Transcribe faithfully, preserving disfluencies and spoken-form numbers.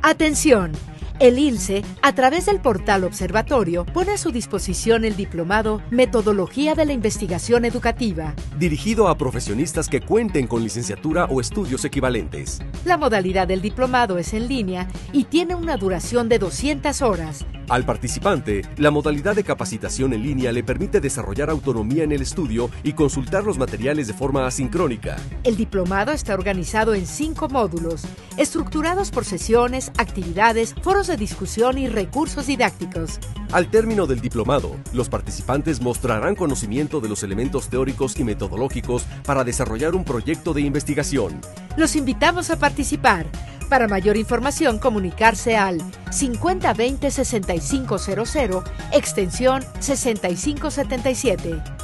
Atención. El I L S E, a través del portal Observatorio, pone a su disposición el diplomado Metodología de la Investigación Educativa, dirigido a profesionistas que cuenten con licenciatura o estudios equivalentes. La modalidad del diplomado es en línea y tiene una duración de doscientas horas. Al participante, la modalidad de capacitación en línea le permite desarrollar autonomía en el estudio y consultar los materiales de forma asincrónica. El diplomado está organizado en cinco módulos, estructurados por sesiones, actividades, foros de discusión y recursos didácticos. Al término del diplomado, los participantes mostrarán conocimiento de los elementos teóricos y metodológicos para desarrollar un proyecto de investigación. Los invitamos a participar. Para mayor información, comunicarse al cincuenta veinte sesenta y cinco cero cero, extensión sesenta y cinco setenta y siete.